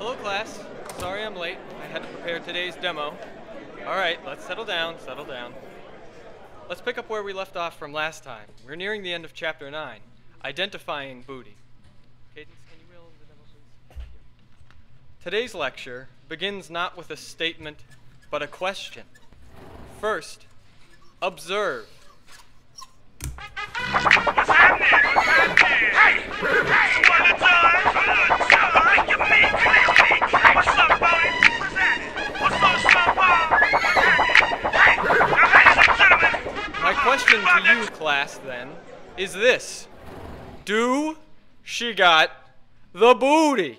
Hello class, sorry I'm late. I had to prepare today's demo. Alright, let's settle down. Let's pick up where we left off from last time. We're nearing the end of chapter 9, identifying booty. Cadence, can you reel the demo please? Thank you. Today's lecture begins not with a statement, but a question. First, observe. What's happening? Hey! You mean clearly? What's up, Bodie? What's happening? What's up, Hey! Now, ladies and gentlemen. My question to you, class, then, is this. Do she got the booty?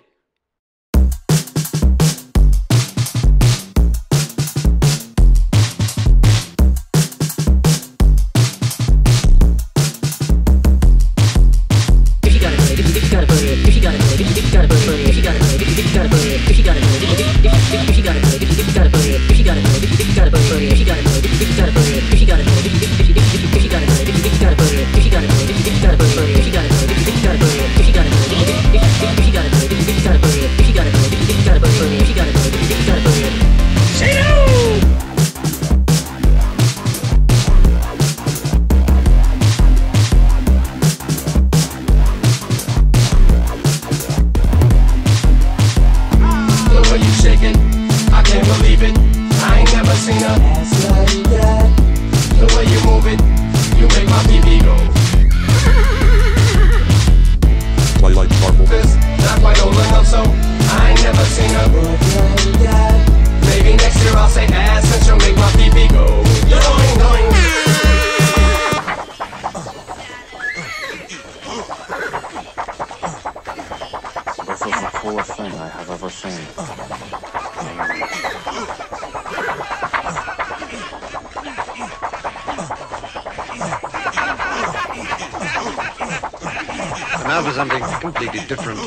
Now for something completely different.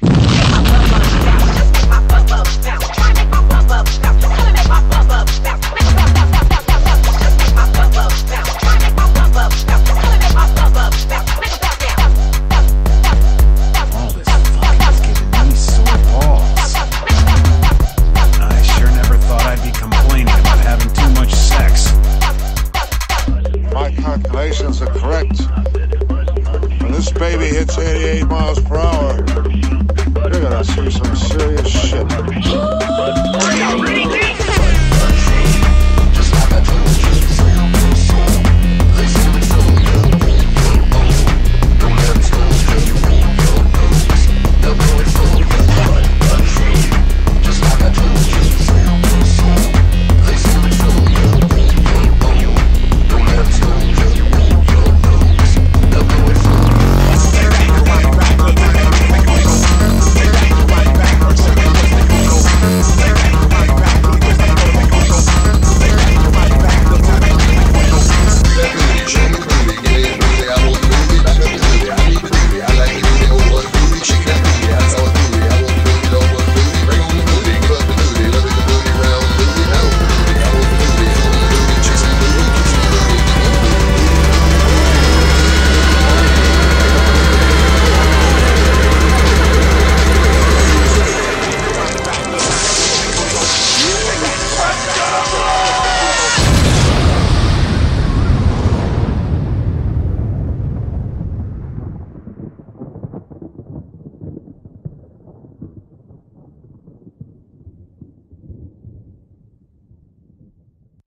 Calculations are correct. When this baby hits 88 miles per hour, you're gonna see some serious shit. Are you ready?